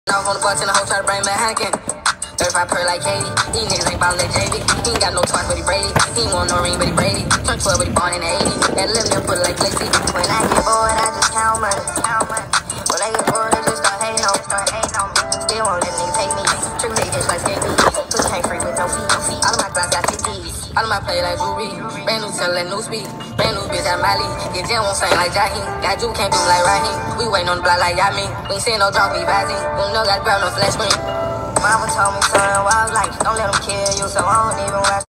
Off on the bus in the hoe, try to bring back Heineken. 35 per like Katie. These niggas ain't ballin' that JV. He ain't got no twice, but he Brady. He ain't want no ring, but he Brady. Turn 12, but he born in the 80s. That little nigga put it like Lacey. When I get bored, I just count money. When I get bored, they just start hating on me. Still won't let niggas hate me. Trick they just like skate me. Pussy can't free with no feet. All of my class got 50s. All of my play like Drew Reed. Brand new tell that new speed. Brand new bitch at Miley. Get jam won't sing like Jaheim. Got you can't do like Raheem. We waiting on the block like Yamin. We ain't seeing no drop, we vibing. We know got grab no flash screen. Mama told me, son, well, I was like, don't let them kill you, so I don't even watch.